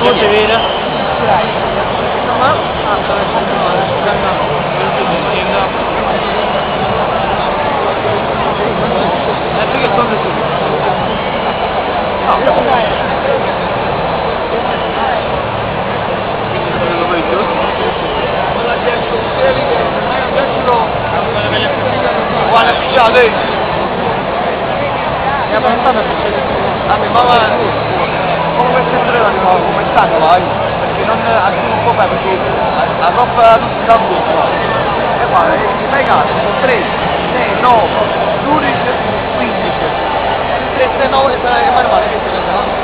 Come si vede? Guarda, picciate! E avanzando a me, ma come sempre come stanno vai? Perché non anche un po' perché la troppa non si dà tutto. E guarda, stai cazzo, 3, 6, 9, 12, 15. 7, 9 e vai male, che te ne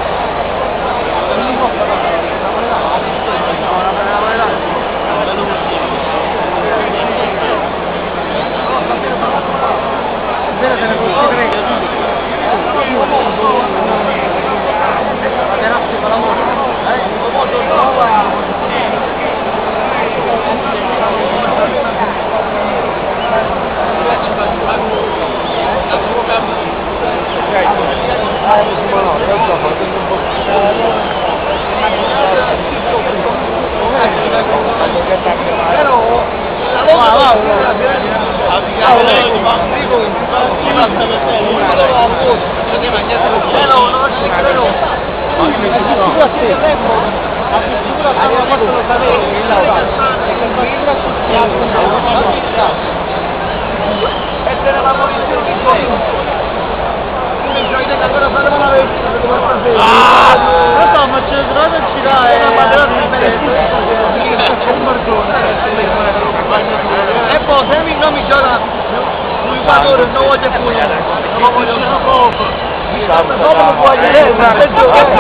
ma c'è il ci dai! E poi se mi non mi gioca sui valori non voglio più non voglio poco dopo non voglio